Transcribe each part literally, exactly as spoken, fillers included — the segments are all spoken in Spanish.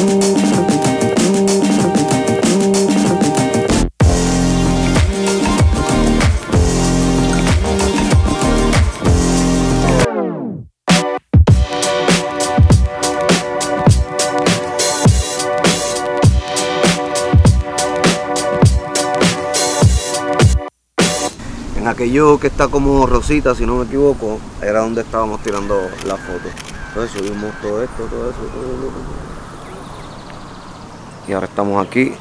En aquello que está como rosita, si no me equivoco, era donde estábamos tirando la foto. Entonces subimos todo esto, todo eso, todo eso. Y ahora estamos aquí,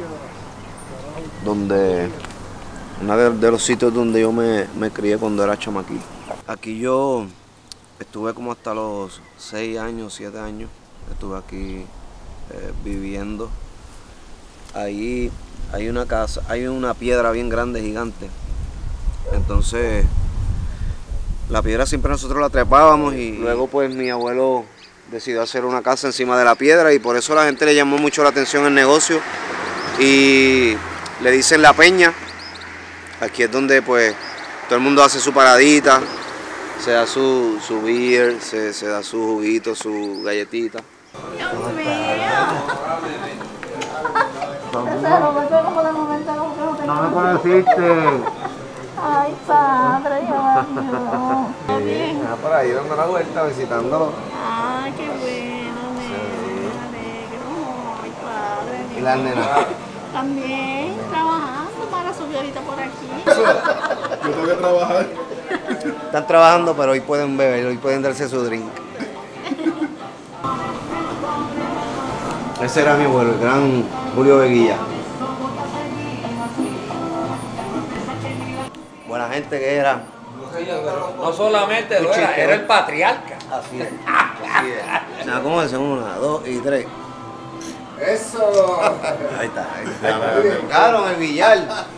donde uno de, de los sitios donde yo me, me crié cuando era chamaquito. Aquí yo estuve como hasta los seis años, siete años, estuve aquí eh, viviendo. Ahí hay una casa, hay una piedra bien grande, gigante. Entonces, la piedra siempre nosotros la trepábamos y luego pues mi abuelo decidió hacer una casa encima de la piedra y por eso la gente le llamó mucho la atención el negocio y le dicen La Peña. Aquí es donde pues todo el mundo hace su paradita, se da su, su beer, se, se da su juguito, su galletita. Dios mío. No me conociste. Ay, padre, Dios mío. Ah, por ahí dando la vuelta, visitándolo. Ay, qué bueno, nena, me alegro. Ay, padre. ¿Y las nenas? También, trabajando. Mara subió ahorita por aquí. Yo tengo que trabajar. Están trabajando, pero hoy pueden beber, hoy pueden darse su drink. Ese era mi abuelo, el gran Julio Veguilla. Buena gente que era. No solamente lo era, era el patriarca. Así es. Así es. O sea, ¿cómo es? Una, dos y tres. Eso. Ahí está. Ahí está. Me sacaron el billar.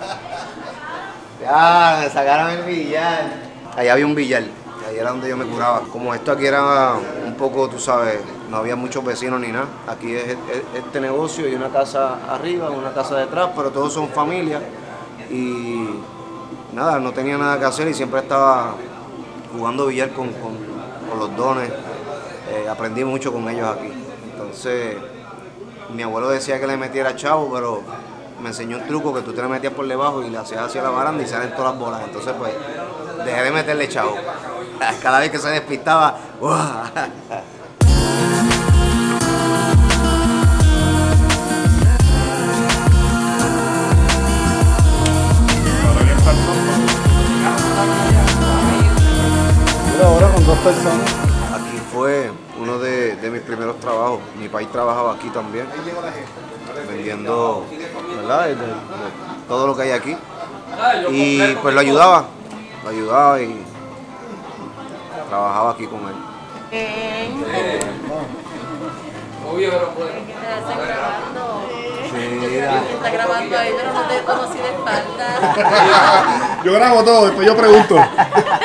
Ya, me sacaron el billar. Allá había un billar. Ahí era donde yo me curaba. Como esto aquí era un poco, tú sabes, no había muchos vecinos ni nada. Aquí es este negocio y una casa arriba, una casa detrás, pero todos son familias. Y nada, no tenía nada que hacer y siempre estaba jugando billar con, con, con los dones. Eh, aprendí mucho con ellos aquí. Entonces, mi abuelo decía que le metiera chavo, pero me enseñó un truco que tú te le metías por debajo y le hacías hacia la baranda y salen todas las bolas. Entonces, pues, dejé de meterle chavo. Cada vez que se despistaba, ¡uah! Ahora con dos personas. Aquí fue uno de, de mis primeros trabajos. Mi país trabajaba aquí también, vendiendo, ¿verdad? De, de todo lo que hay aquí. Y pues lo ayudaba, lo ayudaba y trabajaba aquí con él. Obvio que no puedo. Está grabando. Sí, Está grabando ahí, pero no te conocí de espalda. Yo grabo todo, después yo pregunto.